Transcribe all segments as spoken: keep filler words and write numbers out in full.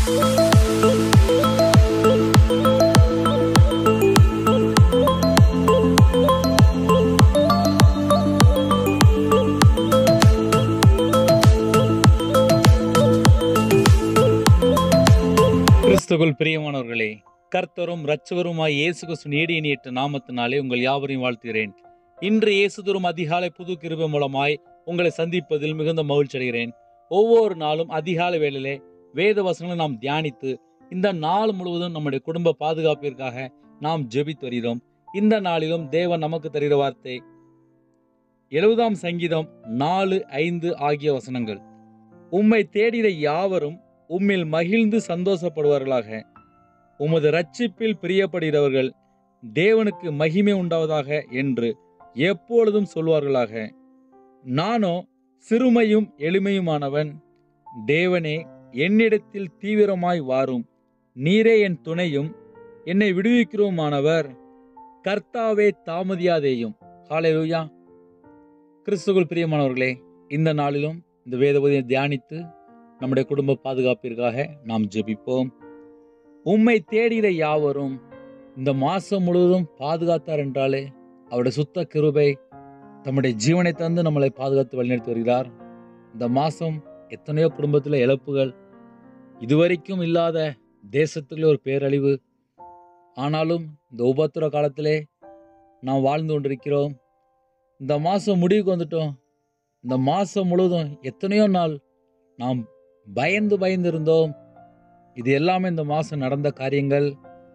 கிறிஸ்துவுக்குள் பிரியமானவர்களே, கர்த்தரும் இரட்சகருமாய் இயேசு கிறிஸ்துவின் ஈடு இணையற்ற நாமத்தினாலே உங்கள் யாவரையும் வாழ்த்துகிறேன். இன்று இயேசு தரும் அதிகாலை புது கிருபை மூலமாய் உங்களை சந்திப்பதில் மிகுந்த மகிழ்ச்சி அடைகிறேன். ஒவ்வொரு நாளும் அதிகாலை வேளையிலே வேத வசனங்களை நாம் தியானித்து இந்த நாள் முழுவதும் நம்முடைய குடும்ப பாதுகாப்பிற்காக நாம் ஜெபித்து வருகிறோம். இந்த நாளிலும் தேவன் நமக்கு தருகிற வார்த்தை எழுபதாம் சங்கீதம் நாலு ஐந்து ஆகிய வசனங்கள். உம்மை தேடிற யாவரும் உம்மில் மகிழ்ந்து சந்தோஷப்படுவார்களாக. உமது இரட்சிப்பில் பிரியப்படுகிறவர்கள் தேவனுக்கு மகிமை உண்டாவதாக என்று எப்பொழுதும் சொல்வார்களாக. நானோ சிறுமையும் எளிமையுமானவன். தேவனே, என்னிடத்தில் தீவிரமாய் வாரும். நீரே என் துணையும் என்னை விடுவிக்கிறோமானவர். கர்த்தாவே, தாமதியாதேயும். ஹல்லேலூயா. கிறிஸ்துவுக்குள் பிரியமானவர்களே, இந்த நாளிலும் இந்த வேதபதியை தியானித்து நம்முடைய குடும்ப பாதுகாப்பிற்காக நாம் ஜெபிப்போம். உம்மை தேடுகிற யாவரும் இந்த மாசம் முழுவதும் பாதுகாத்தார் என்றாலே அவருடைய சுத்த கிருபை தம்முடைய ஜீவனை தந்து நம்மளை பாதுகாத்து வழிநடத்தி வருகிறார். இந்த மாசம் எத்தனையோ குடும்பத்தில் இழப்புகள், இதுவரைக்கும் இல்லாத தேசத்துக்குள்ளே ஒரு பேரழிவு. ஆனாலும் இந்த உபத்திர காலத்திலே நாம் வாழ்ந்து கொண்டிருக்கிறோம். இந்த மாதம் முடிவுக்கு வந்துட்டோம். இந்த மாதம் முழுவதும் எத்தனையோ நாள் நாம் பயந்து பயந்து இருந்தோம். இது எல்லாமே இந்த மாதம் நடந்த காரியங்கள்.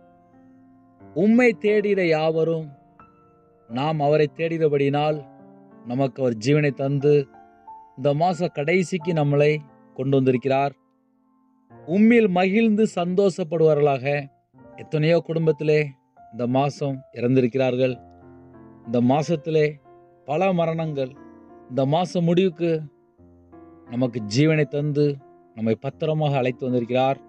உம்மை தேடுகிற யாவரும் நாம் அவரை தேடுகிறபடினால் நமக்கு அவர் ஜீவனை தந்து இந்த மாத கடைசிக்கு நம்மளை கொண்டு வந்திருக்கிறார். உம்மில் மகிழ்ந்து சந்தோஷப்படுவார்களாக. எத்தனையோ குடும்பத்திலே இந்த மாதம் இறந்திருக்கிறார்கள். இந்த மாதத்திலே பல மரணங்கள். இந்த மாதம் முடிவுக்கு நமக்கு ஜீவனை தந்து நம்மை பத்திரமாக அழைத்து வந்திருக்கிறார்.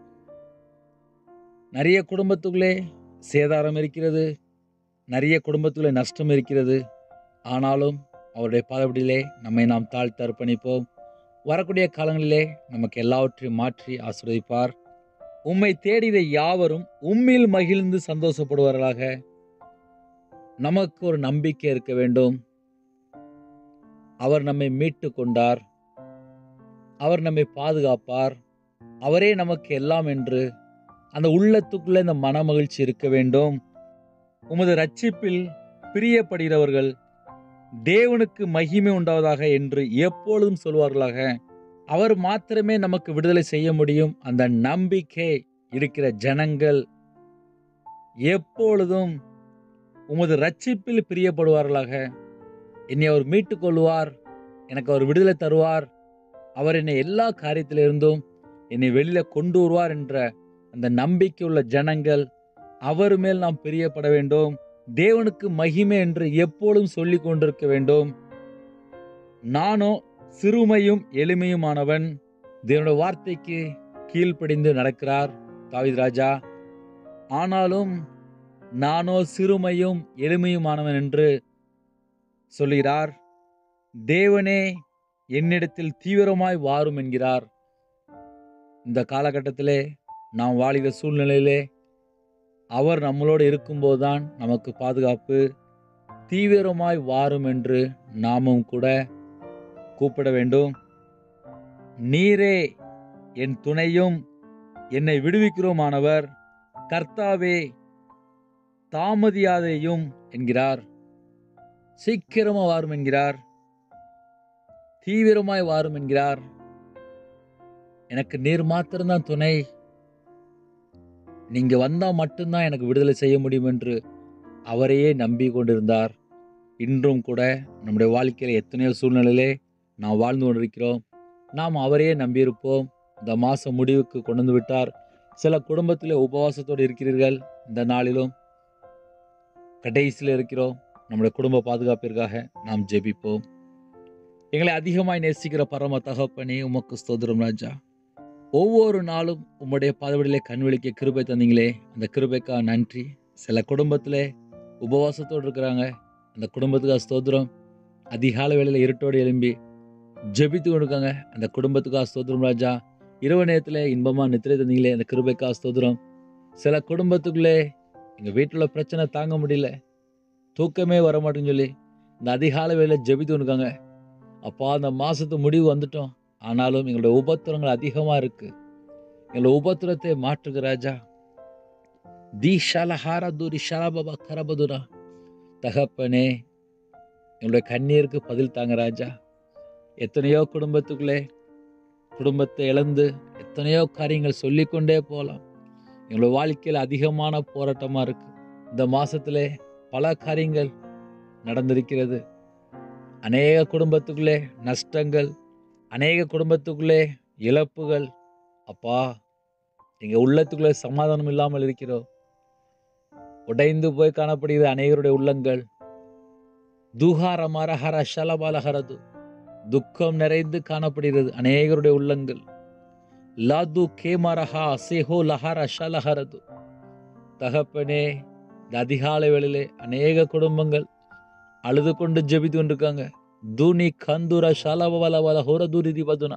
நிறைய குடும்பத்துக்குள்ளே சேதாரம் இருக்கிறது, நிறைய குடும்பத்துக்குள்ளே நஷ்டம் இருக்கிறது. ஆனாலும் அவருடைய பாதப்படியிலே நம்மை நாம் தாழ்த்தி அர்ப்பணிப்போம். வரக்கூடிய காலங்களிலே நமக்கு எல்லாவற்றையும் மாற்றி ஆசீர்வதிப்பார். உம்மை தேடிற யாவரும் உம்மில் மகிழ்ந்து சந்தோஷப்படுவார்களாக. நமக்கு ஒரு நம்பிக்கை இருக்க வேண்டும். அவர் நம்மை மீட்டு கொண்டார். அவர் நம்மை பாதுகாப்பார். அவரே நமக்கு எல்லாம் என்று அந்த உள்ளத்துக்குள்ளே இந்த மன மகிழ்ச்சி இருக்க வேண்டும். உமது இரட்சிப்பில் பிரியப்படுகிறவர்கள் தேவனுக்கு மகிமை உண்டாவதாக என்று எப்பொழுதும் சொல்வார்களாக. அவர் மாத்திரமே நமக்கு விடுதலை செய்ய முடியும். அந்த நம்பிக்கை இருக்கிற ஜனங்கள் எப்பொழுதும் உமது இரட்சிப்பில் பிரியப்படுவார்களாக. என்னை அவர் மீட்டு கொள்வார், எனக்கு அவர் விடுதலை தருவார், அவர் என்னை எல்லா காரியத்திலிருந்தும் என்னை வெளியில கொண்டு வருவார் என்ற அந்த நம்பிக்கை உள்ள ஜனங்கள் அவர் மேல் நாம் பிரியப்பட வேண்டும். தேவனுக்கு மகிமை என்று எப்பொழுதும் சொல்லி கொண்டிருக்க வேண்டும். நானோ சிறுமையும் எளிமையுமானவன். தேவனுடைய வார்த்தைக்கு கீழ்ப்படிந்து நடக்கிறார் தாவீது ராஜா. ஆனாலும் நானோ சிறுமையும் எளிமையுமானவன் என்று சொல்கிறார். தேவனே, என்னிடத்தில் தீவிரமாய் வாரும் என்கிறார். இந்த காலகட்டத்திலே நாம் வாழுகிற சூழ்நிலையிலே அவர் நம்மளோடு இருக்கும்போதுதான் நமக்கு பாதுகாப்பு. தீவிரமாய் வாரும் என்று நாமும் கூட கூப்பிட வேண்டும். நீரே என் துணையும் என்னை விடுவிக்கிறோமானவர். கர்த்தாவே, தாமதியாதேயும் என்கிறார். சீக்கிரமா வாரும் என்கிறார். தீவிரமாய் வாரும் என்கிறார். எனக்கு நீர் மாத்திரம்தான் துணை. நீங்க வந்தா மட்டும்தான் எனக்கு விடுதலை செய்ய முடியும் என்று அவரையே நம்பி கொண்டிருந்தார். இன்றும் கூட நம்முடைய வாழ்க்கையில் எத்தனையோ சூழ்நிலையிலே நாம் வாழ்ந்து கொண்டிருக்கிறோம். நாம் அவரையே நம்பியிருப்போம். இந்த மாதம் முடிவுக்கு கொண்டு வந்து விட்டார். சில குடும்பத்திலே உபவாசத்தோடு இருக்கிறீர்கள். இந்த நாளிலும் கடைசியில் இருக்கிறோம். நம்முடைய குடும்ப பாதுகாப்பிற்காக நாம் ஜெபிப்போம். எங்களை அதிகமாய் நேசிக்கிற பரம தகப்பனே, உமக்கு ஸ்தோத்திரம் ராஜா. ஒவ்வொரு நாளும் உம்முடைய பாதபடியிலே கண்விழிக்க கிருபை தந்தீங்களே, அந்த கிருபைக்காக நன்றி. சில குடும்பத்தில் உபவாசத்தோடு இருக்கிறாங்க. அந்த குடும்பத்துக்காக ஸ்தோத்திரம். அதிகாலை வேளையில் இருட்டோடு எழும்பி ஜெபித்து கொடுக்காங்க. அந்த குடும்பத்துக்காக ஸ்தோத்திரம் ராஜா. இரவு நேரத்தில் இன்பமா நித்திரை தந்தீங்களே, அந்த கிருபைக்கா ஸ்தோத்திரம். சில குடும்பத்துக்குள்ளே எங்கள் வீட்டில் பிரச்சனை தாங்க முடியல, தூக்கமே வர மாட்டேன்னு சொல்லி இந்த அதிகாலை வேளையில ஜெபித்து இருக்காங்க. அப்பா, அந்த மாசத்து முடிவு வந்துட்டோம், ஆனாலும் எங்களுடைய உபத்திரங்கள் அதிகமா இருக்கு. எங்களுடைய உபத்திரத்தை மாற்றுக ராஜா. தீஷாலஹார தூரி ஷலபபா கரபதுரா. தகப்பனே, எங்களுடைய கண்ணீருக்கு பதில் தாங்க ராஜா. எத்தனையோ குடும்பத்துக்குள்ளே குடும்பத்தை இழந்து எத்தனையோ காரியங்கள் சொல்லிக்கொண்டே போகலாம். எங்களுடைய வாழ்க்கையில் அதிகமான போராட்டமாக இருக்கு. இந்த மாசத்திலே பல காரியங்கள் நடந்திருக்கிறது. அநேக குடும்பத்துக்குள்ளே நஷ்டங்கள், அநேக குடும்பத்துக்குள்ளே இழப்புகள். அப்பா, எங்க உள்ளத்துக்குள்ளே சமாதானம் இல்லாமல் இருக்கிறோம். உடைந்து போய் காணப்படுகிற அநேகருடைய உள்ளங்கள். துஹார மரஹர ஷலபலஹரது. துக்கம் நிறைந்து காணப்படுகிறது அநேகருடைய உள்ளங்கள். லாது கேமரஹா சேஹோ லஹர ஷலஹரது. தகப்பனே, இந்த அதிகாலை வேளையிலே அநேக குடும்பங்கள் அழுது கொண்டு ஜெபித்து கொண்டிருக்காங்க. தூணி கந்துர ஷலவலவல ஹோரதுரிதி வதுனா.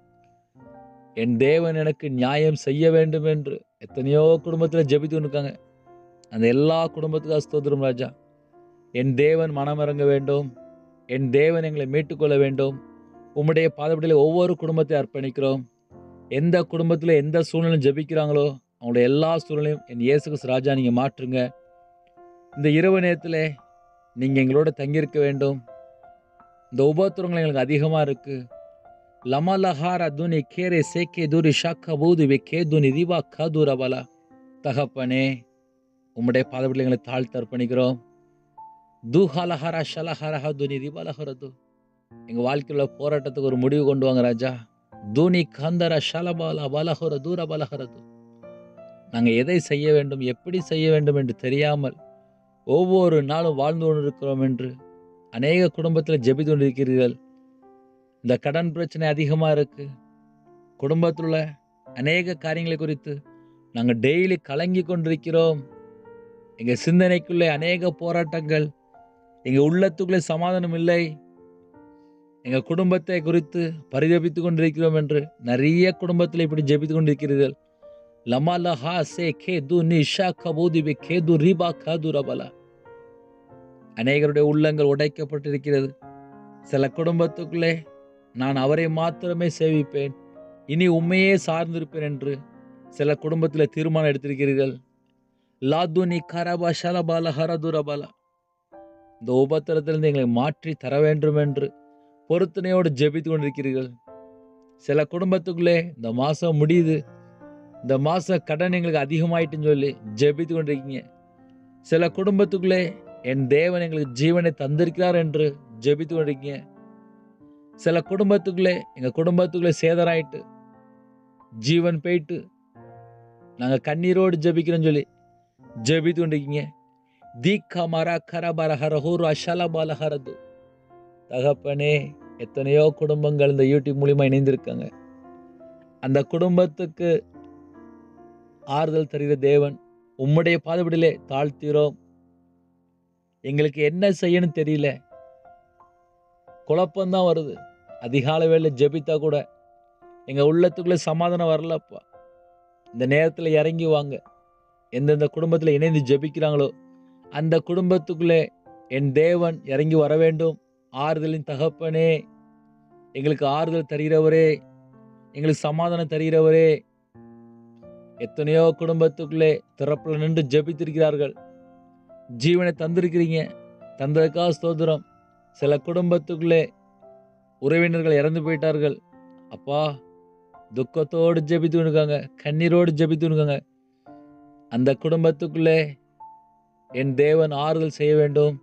என் தேவன் எனக்கு நியாயம் செய்ய வேண்டும் என்று எத்தனையோ குடும்பத்தில் ஜெபித்து கொண்டிருக்காங்க. அந்த எல்லா குடும்பத்துக்கும் ஸ்தோத்திரம் ராஜா. என் தேவன் மனமிறங்க வேண்டும். என் தேவன் எங்களை மீட்டுக்கொள்ள வேண்டும். உம்முடைய பாதப்படியில் ஒவ்வொரு குடும்பத்தை அர்ப்பணிக்கிறோம். எந்த குடும்பத்தில் எந்த சூழ்நிலையும் ஜெபிக்கிறாங்களோ அவங்களுடைய எல்லா சூழ்நிலையும் என் இயேசு கிறிஸ்து ராஜா நீங்கள் மாற்றுங்க. இந்த இரவு நேரத்தில் நீங்கள் எங்களோட தங்கியிருக்க வேண்டும். இந்த உபத்திரங்கள் எங்களுக்கு அதிகமாக இருக்கு. லமலஹார துனி கேரே சேக்கே தூரி ஷாக்கா பூதுவி கே துனி திவா கதுரபலா. தகப்பனே, உம்முடைய பாதப்படியில் எங்களை தாழ்த்து அர்ப்பணிக்கிறோம். தூஹாலஹார ஷலஹரஹ துனி திவலஹரது. எங்கள் வாழ்க்கையில் போராட்டத்துக்கு ஒரு முடிவு கொண்டு வாங்க ராஜா. தூணி கந்தர ஷலபால பலஹர தூர பலஹரது. நாங்கள் எதை செய்ய வேண்டும், எப்படி செய்ய வேண்டும் என்று தெரியாமல் ஒவ்வொரு நாளும் வாழ்ந்து கொண்டிருக்கிறோம் என்று அநேக குடும்பத்தில் ஜெபித்து கொண்டிருக்கிறீர்கள். இந்த கடன் பிரச்சனை அதிகமாக இருக்கு. குடும்பத்தில் உள்ள அநேக காரியங்களை குறித்து நாங்கள் டெய்லி கலங்கி கொண்டிருக்கிறோம். எங்கள் சிந்தனைக்குள்ளே அநேக போராட்டங்கள், எங்கள் உள்ளத்துக்குள்ளே சமாதானம் இல்லை. எங்கள் குடும்பத்தை குறித்து பரிதபித்து கொண்டிருக்கிறோம் என்று நிறைய குடும்பத்தில் இப்படி ஜெபித்து கொண்டிருக்கிறீர்கள். லமலஹா சே கே து நிஷா கபூதிபி கே து ரிபா கது ரபலா. அநேகருடைய உள்ளங்கள் உடைக்கப்பட்டிருக்கிறது. சில குடும்பத்துக்குள்ளே நான் அவரை மாத்திரமே சேவிப்பேன், இனி உண்மையே சார்ந்திருப்பேன் என்று சில குடும்பத்தில் தீர்மானம் எடுத்திருக்கிறீர்கள். லாதுனி கரபா ஷலபால ஹரதுரபலா. இந்த உபத்திரத்திலிருந்து எங்களை மாற்றி தர வேண்டும் என்று பொருத்தனையோடு ஜெபித்து கொண்டிருக்கிறீர்கள். சில குடும்பத்துக்குள்ளே இந்த மாதம் முடியுது, இந்த மாதம் கடன் எங்களுக்கு அதிகமாயிட்டுன்னு சொல்லி ஜெபித்து கொண்டிருக்கீங்க. சில குடும்பத்துக்குள்ளே என் தேவன் எங்களுக்கு ஜீவனை தந்திருக்கிறார் என்று ஜெபித்து கொண்டிருக்கீங்க. சில குடும்பத்துக்குள்ளே எங்கள் குடும்பத்துக்குள்ளே சேதராயிட்டு ஜீவன் போயிட்டு நாங்கள் கண்ணீரோடு ஜெபிக்கிறோன்னு சொல்லி ஜெபித்து கொண்டிருக்கீங்க. தீக்கா மரா கரபர ஹரஹூர் அஷலபால ஹரது. தகப்பனே, எத்தனையோ குடும்பங்கள் இந்த யூடியூப் மூலியமா இணைந்திருக்காங்க. அந்த குடும்பத்துக்கு ஆறுதல் தருகிற தேவன், உம்முடைய பாதப்படியிலே தாழ்த்திரோம். எங்களுக்கு என்ன செய்யணும் தெரியல, குழப்பம்தான் வருது. அதிகாலை வேளையில ஜெபித்தா கூட எங்க உள்ளத்துக்குள்ள சமாதானம் வரலப்பா. இந்த நேரத்தில் இறங்கி வாங்க. எந்தெந்த குடும்பத்தில் இணைந்து ஜெபிக்கிறாங்களோ அந்த குடும்பத்துக்குள்ளே என் தேவன் இறங்கி வர வேண்டும். ஆறுதலின் தகப்பனே, எங்களுக்கு ஆறுதல் தருகிறவரே, எங்களுக்கு சமாதானம் தருகிறவரே. எத்தனையோ குடும்பத்துக்குள்ளே திறப்புல நின்று ஜெபித்திருக்கிறார்கள். ஜீவனை தந்திருக்கிறீங்க, தந்ததுக்காக ஸ்தோத்திரம். சில குடும்பத்துக்குள்ளே உறவினர்கள் இறந்து போயிட்டார்கள். அப்பா, துக்கத்தோடு ஜெபித்து இருக்காங்க, கண்ணீரோடு ஜெபித்து இருக்காங்க. அந்த குடும்பத்துக்குள்ளே என் தேவன் ஆறுதல் செய்ய வேண்டும்.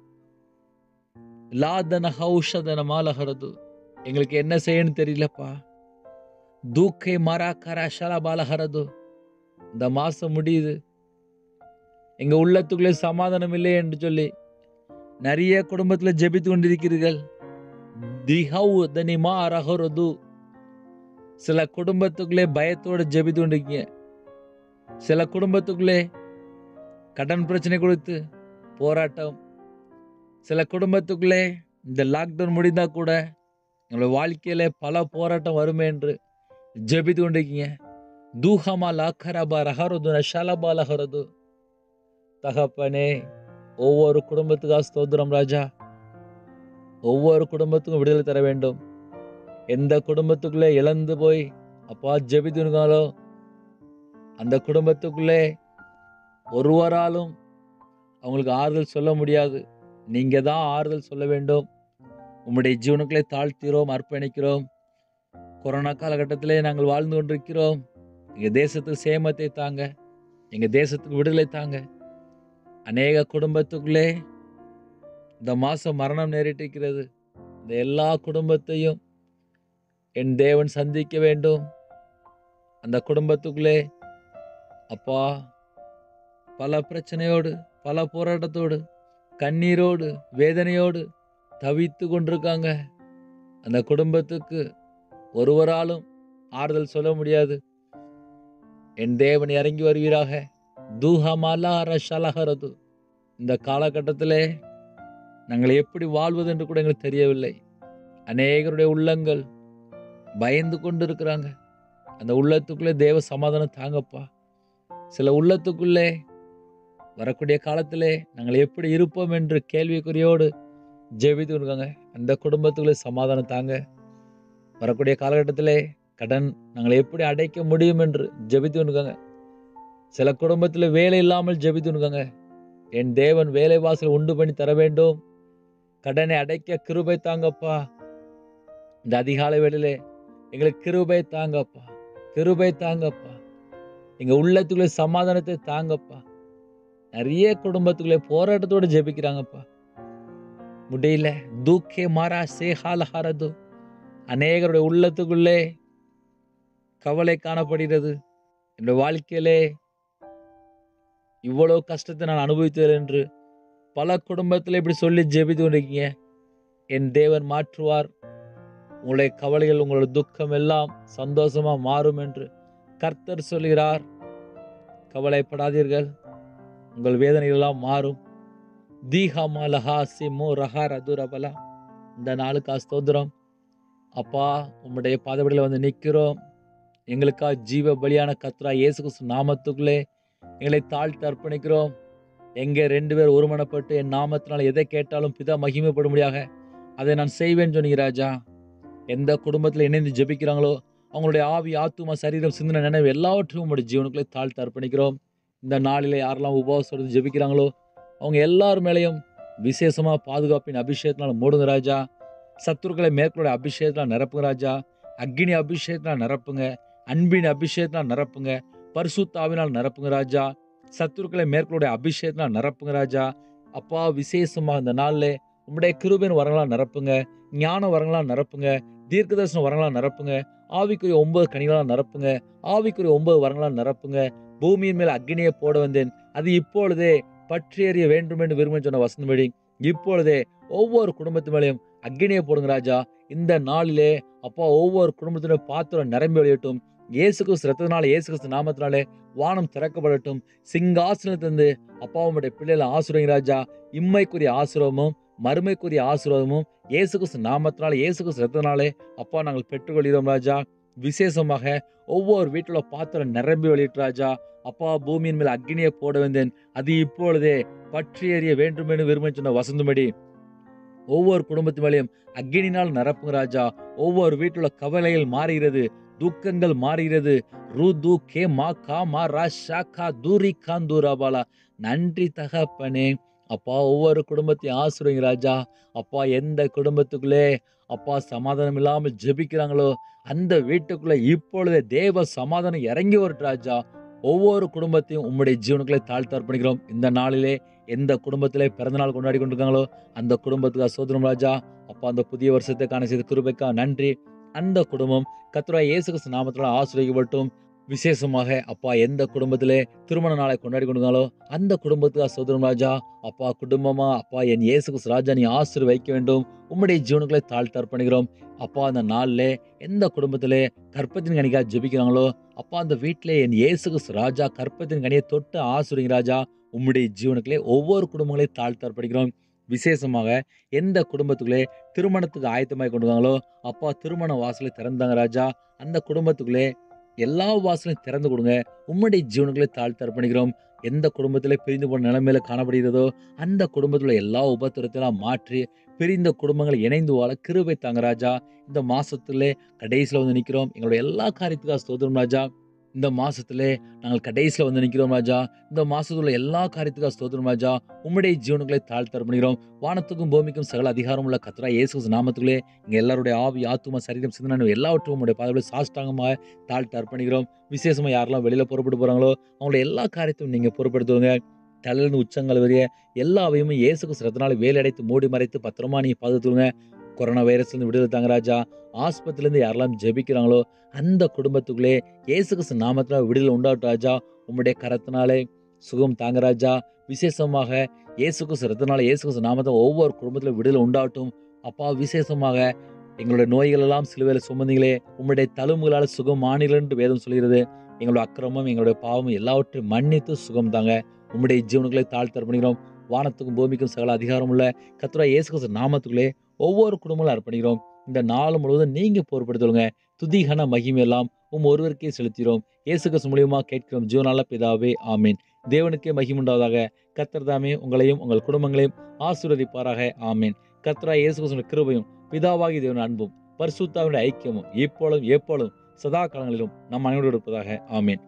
லாதன ஹௌஷதன மாலஹரது. எங்களுக்கு என்ன செய்யணும் தெரியலப்பா. தூக்கை மரா கரா ஷலபாலஹரது. இந்த மாசம் முடியுது, எங்க உள்ளத்துக்குள்ளே சமாதானம் இல்லை என்று சொல்லி நிறைய குடும்பத்தில் ஜெபித்து கொண்டிருக்கிறீர்கள். திஹவு தனிமா ரஹரது. சில குடும்பத்துக்குள்ளே பயத்தோடு ஜெபித்து கொண்டிருக்கீங்க. சில குடும்பத்துக்குள்ளே கடன் பிரச்சனை கொடுத்து போராட்டம். சில குடும்பத்துக்குள்ளே இந்த லாக்டவுன் முடிந்தா கூட எங்களுடைய வாழ்க்கையில பல போராட்டம் வருமே என்று ஜெபித்து கொண்டிருக்கீங்க. தூஹமா லாக்கரபா ரஹரது நஷலபா லஹரது. தகப்பனே, ஒவ்வொரு குடும்பத்துக்காக ஸ்தோத்திரம் ராஜா. ஒவ்வொரு குடும்பத்துக்கும் விடுதலை தர வேண்டும். எந்த குடும்பத்துக்குள்ளே இழந்து போய் அப்பா ஜெபித்துனாலோ அந்த குடும்பத்துக்குள்ளே ஒருவராலும் அவங்களுக்கு ஆறுதல் சொல்ல முடியாது. நீங்க தான் ஆறுதல் சொல்ல வேண்டும். உம்முடைய ஜீவனுக்களை தாழ்த்திரோம், அர்ப்பணிக்கிறோம். கொரோனா காலகட்டத்திலே நாங்கள் வாழ்ந்து கொண்டிருக்கிறோம். எங்க தேசத்துக்கு சேமத்தை தாங்க, எங்க தேசத்துக்கு விடுதலை தாங்க. அநேக குடும்பத்துக்குள்ளே இந்த மாசம் மரணம் நேரிட்டிருக்கிறது. இந்த எல்லா குடும்பத்தையும் என் தேவன் சந்திக்க வேண்டும். அந்த குடும்பத்துக்குள்ளே அப்பா பல பிரச்சனையோடு, பல போராட்டத்தோடு, கண்ணீரோடு, வேதனையோடு தவித்து கொண்டிருக்காங்க. அந்த குடும்பத்துக்கு ஒருவராலும் ஆறுதல் சொல்ல முடியாது. என் தேவன் இறங்கி வருவீராக. தூஹமாலா ரஷலஹரது. இந்த காலகட்டத்திலே நாங்கள் எப்படி வாழ்வது என்று கூட எங்களுக்கு தெரியவில்லை. அநேகருடைய உள்ளங்கள் பயந்து கொண்டு இருக்கிறாங்க. அந்த உள்ளத்துக்குள்ளே தேவ சமாதானம் தாங்கப்பா. சில உள்ளத்துக்குள்ளே வரக்கூடிய காலத்திலே நாங்கள் எப்படி இருப்போம் என்று கேள்விக்குறியோடு ஜெபித்து இருக்காங்க. அந்த குடும்பத்துக்குள்ளே சமாதானம் தாங்க. வரக்கூடிய காலகட்டத்திலே கடன் நாங்கள் எப்படி அடைக்க முடியும் என்று ஜெபித்து இருக்காங்க. சில குடும்பத்தில் வேலை இல்லாமல் ஜெபித்து இருக்காங்க. என் தேவன் வேலை வாசல் உண்டு பண்ணி தர வேண்டும். கடனை அடைக்க கிருபை தாங்கப்பா. இந்த அதிகாலை வேளையிலே எங்களுக்கு கிருபை தாங்கப்பா, கிருபை தாங்கப்பா. எங்க உள்ளத்துக்குள்ளே சமாதானத்தை தாங்கப்பா. நிறைய குடும்பத்துக்குள்ளே போராட்டத்தோடு ஜெபிக்கிறாங்கப்பா. முடியல. தூக்கே மாறா சேஹாலஹாரது. அநேகருடைய உள்ளத்துக்குள்ளே கவலை காணப்படுகிறது. என்னுடைய வாழ்க்கையிலே இவ்வளவு கஷ்டத்தை நான் அனுபவித்தேன் என்று பல குடும்பத்தில் இப்படி சொல்லி ஜெபித்து கொண்டிருக்கீங்க. என் தேவன் மாற்றுவார். உங்களுடைய கவலைகள், உங்களுடைய துக்கம் எல்லாம் சந்தோஷமா மாறும் என்று கர்த்தர் சொல்கிறார். கவலைப்படாதீர்கள், உங்கள் வேதனைகள் எல்லாம் மாறும். இந்த நாளுக்கா ஸ்தோத்திரம் அப்பா. உம்முடைய பாதபடியில் வந்து நிற்கிறோம். எங்களுக்கா ஜீவ பலியான கர்த்தரா இயேசு கிறிஸ்து நாமத்துக்குள்ளே எங்களை தாழ்த்தி அர்ப்பணிக்கிறோம். எங்கே ரெண்டு பேர் ஒருமனப்பட்டு என் நாமத்தினால் எதை கேட்டாலும் பிதா மகிமைப்படும்படியாக அதை நான் செய்வேன் சொன்னீங்க ராஜா. எந்த குடும்பத்தில் இணைந்து ஜெபிக்கிறாங்களோ அவங்களுடைய ஆவி, ஆத்துமா, சரீரம், சிந்தனை, நினைவு எல்லாவற்றையும் உங்களுடைய ஜீவனுக்குள்ளே தாழ்த்தி அர்ப்பணிக்கிறோம். இந்த நாளிலே யாரெல்லாம் உபவாசம் ஜெபிக்கிறாங்களோ அவங்க எல்லார் மேலேயும் விசேஷமா பாதுகாப்பின் அபிஷேகத்தினால் மூடுங்க ராஜா. சத்துருக்களை மேற்கொள்ள அபிஷேகத்தினால் நிரப்புங்க ராஜா. அக்னி அபிஷேகத்தினால் நிரப்புங்க. அன்பின் அபிஷேகத்தினால் நிரப்புங்க. பரிசுத்தாவினால் நிரப்புங்க ராஜா. சத்துருக்களை மேற்கொள்ள அபிஷேகத்தினால் நிரப்புங்க ராஜா. அப்பா, விசேஷமா இந்த நாளில் உம்முடைய கிருபையின் வரங்களால் நிரப்புங்க. ஞான வரங்களால் நிரப்புங்க. தீர்க்கதரிசன வரங்களால் நிரப்புங்க. ஆவிக்குரிய ஒன்பது கனிகளால் நிரப்புங்க. ஆவிக்குரிய ஒன்பது வரங்களால் நிரப்புங்க. பூமியின் மேல் அக்னியை போட வந்தேன், அது இப்பொழுதே பற்றி எறிய வேண்டும் என்று விரும்பி சொன்ன வசனபடி இப்பொழுதே ஒவ்வொரு குடும்பத்து மேலேயும் அக்னியை போடுங்க ராஜா. இந்த நாளிலே அப்பா ஒவ்வொரு குடும்பத்தினுடைய பாத்திரம் நிரம்பி வெளியட்டும். இயேசு கிறிஸ்து ரத்தத்தினாலே, இயேசு கிறிஸ்து நாமத்தினாலே வானம் திறக்கப்படட்டும். சிங்காசனத்திலிருந்து அப்பா உம்முடைய பிள்ளைகளை ஆசீர்வதிங்க ராஜா. இம்மைக்குரிய ஆசீர்வாதமும் மறுமைக்குரிய ஆசீர்வாதமும் இயேசு கிறிஸ்து நாமத்தினாலே, இயேசு கிறிஸ்து ரத்தத்தினாலே அப்பா நாங்கள் பெற்றுக்கொள்கிறோம் ராஜா. விசேஷமாக ஒவ்வொரு வீட்டில் பாத்திரம் நிரம்பி வெளியிட்டு ராஜா. அப்பா, பூமியின் மேல் அக்னியை போட வந்தேன், அது இப்பொழுதே பற்றி எறிய வேண்டும் என்று விரும்பி சொன்ன வசந்தபடி ஒவ்வொரு குடும்பத்து மேலேயும் அக்னினால் நிரப்புங்க ராஜா. ஒவ்வொரு வீட்டுல கவலைகள் மாறுகிறது, துக்கங்கள் மாறுகிறது. ரூது கே மா கா மா ரா ஷா கா தூரி காந்தூராபாலா. நன்றி தகப்பனே. அப்பா, ஒவ்வொரு குடும்பத்தையும் ஆசீர்வதிங்க ராஜா. அப்பா, எந்த குடும்பத்துக்குள்ளே அப்பா சமாதானம் இல்லாமல் ஜெபிக்கிறாங்களோ அந்த வீட்டுக்குள்ள இப்பொழுதே தேவ சமாதானம் இறங்கி வரட்டு ராஜா. ஒவ்வொரு குடும்பத்தையும் உம்முடைய ஜீவனுக்குள்ளே தாழ்த்தி அர்ப்பணிக்கிறோம். இந்த நாளிலே எந்த குடும்பத்திலே பிறந்தநாள் கொண்டாடி கொண்டிருக்காங்களோ அந்த குடும்பத்துக்கு சோதரம் ராஜா. அப்பா, அந்த புதிய வருஷத்தை காண செய்த கிருபைக்கா நன்றி. அந்த குடும்பம் கர்த்தராகிய இயேசு கிறிஸ்து நாமத்தினால் ஆசீர்வதிக்கப்படட்டும். விசேஷமாக அப்பா, எந்த குடும்பத்திலே திருமண நாளை கொண்டாடி கொண்டிருந்தாலோ அந்த குடும்பத்துக்கு சோதரம் ராஜா. அப்பா, குடும்பமா அப்பா என் இயேசு கிறிஸ்து ராஜா நீ ஆசீர்வதிக்க வேண்டும். உம்முடைய ஜீவனுக்களை தாழ்த்தி அர்ப்பணிக்கிறோம். அப்பா, அந்த நாளில் எந்த குடும்பத்திலே கற்பத்தின் கனிக்காக ஜெபிக்கிறாங்களோ அப்பா அந்த வீட்டிலே என் இயேசு கிறிஸ்து ராஜா கற்பத்தின் கனியை தொட்டு ஆசீர்வதிங்க ராஜா. உம்முடைய ஜீவனுக்களே ஒவ்வொரு குடும்பங்களையும் தாழ்த்தி அர்ப்பணிக்கிறோம். விசேஷமாக எந்த குடும்பத்துக்குள்ளே திருமணத்துக்கு ஆயத்தமாய் கொண்டுவாங்களோ அப்பா திருமண வாசலை திறந்தாங்க ராஜா. அந்த குடும்பத்துக்குள்ளே எல்லா வாசலையும் திறந்து கொடுங்க. உம்முடைய ஜீவனுக்குள்ளே தாழ்த்தி அர்ப்பணிக்கிறோம். எந்த குடும்பத்திலே பிரிந்து போன நிலைமையில காணப்படுகிறதோ அந்த குடும்பத்துல எல்லா உபத்திரத்தெல்லாம் மாற்றி பிரிந்த குடும்பங்களை இணைந்து வாழ கிருபை தாங்க ராஜா. இந்த மாசத்திலே கடைசியில வந்து நிற்கிறோம். எங்களுடைய எல்லா காரியத்துக்காக ஸ்தோத்திரம் ராஜா. இந்த மாசத்திலே நாங்கள் கடைசியில வந்து நிற்கிறோம் ராஜா. இந்த மாசத்துல எல்லா காரியத்துக்காக ஸ்தோத்திரம் ராஜா. உம்முடைய ஜீவனுக்களை தாழ்த்தி அர்ப்பணிக்கிறோம். வானத்துக்கும் பூமிக்கும் சகல அதிகாரம் உள்ள கர்த்தராகிய இயேசு கிறிஸ்து நாமத்திலே எங்க எல்லாருடைய ஆவி ஆத்தும சரீரம் சிந்தனை எல்லாவற்றும் உம்முடைய பாதங்களை சாஷ்டாங்கமாக தாழ்த்தி அர்ப்பணிக்கிறோம். விசேஷமா யாரெல்லாம் வெளியில புறப்பட்டு போறாங்களோ அவங்களுடைய எல்லா காரியத்தையும் நீங்க பொறுப்படுத்துவங்க. தலையிலிருந்து உச்சங்கள் வரைய எல்லாவையும் இயேசு கிறிஸ்து ரத்தத்தினால வேலையடைத்து மூடி மறைத்து பத்திரமா நீங்க பாதுகாத்துவங்க. கொரோனா வைரஸ்ல இருந்து விடுதலை தாங்க ராஜா. ஆஸ்பத்திரியிலிருந்து யாரெல்லாம் ஜெபிக்கிறாங்களோ அந்த குடும்பத்துக்குள்ளே இயேசு கிறிஸ்து நாமத்தினால விடுதலை உண்டாகட்டும் ராஜா. உம்முடைய கரத்தினாலே சுகம் தாங்க ராஜா. விசேஷமாக இயேசு கிறிஸ்து ரத்தத்தினால இயேசு கிறிஸ்து நாமத்தினால ஒவ்வொரு குடும்பத்திலும் விடுதலை உண்டாகட்டும் அப்பா. விசேஷமாக எங்களுடைய நோய்கள் எல்லாம் சிலுவையில சுமந்தீங்களே உம்முடைய தழும்புகளால் சுகம் மாநிலம் என்று வேதம் சொல்கிறது. எங்களுடைய அக்கிரமம் எங்களுடைய பாவம் எல்லாவற்றையும் மன்னித்து சுகம் தாங்க. உம்முடைய ஜீவனுக்களை தாழ்த்தி அர்ப்பணிக்கிறோம். வானத்துக்கும் பூமிக்கும் சகல அதிகாரம் உள்ள கர்த்தராகிய இயேசு கிறிஸ்து நாமத்துக்குள்ளே ஒவ்வொரு குடும்பங்களும் அர்ப்பணிக்கிறோம். இந்த நாள் முழுவதும் நீங்க பொறுப்படுத்துவங்க. துதிகன மகிமை எல்லாம் உம் ஒருவருக்கே செலுத்துகிறோம். இயேசு கிறிஸ்து மூலியமா கேட்கிறோம் ஜீவனால பிதாவே, ஆமீன். தேவனுக்கே மகிமை உண்டாவதாக. கர்த்தர் தாமே உங்களையும் உங்கள் குடும்பங்களையும் ஆசீர்வதிப்பாராக, ஆமீன். கர்த்தராகிய இயேசு கிறிஸ்துவின் கிருபையும் பிதாவாகிய தேவனின் அன்பும் பரிசுத்தாவினுடைய ஐக்கியமும் இப்பொழுதும் எப்பொழுதும் சதா காலங்களிலும் நம் அனைவரோடு இருப்பதாக, ஆமீன்.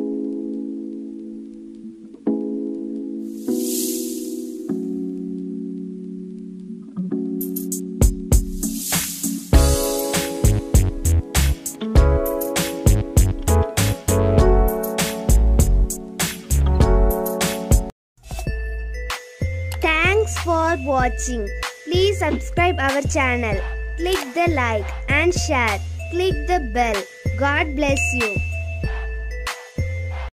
Thanks for watching. Please subscribe our channel. Click the like and share. Click the bell. God bless you.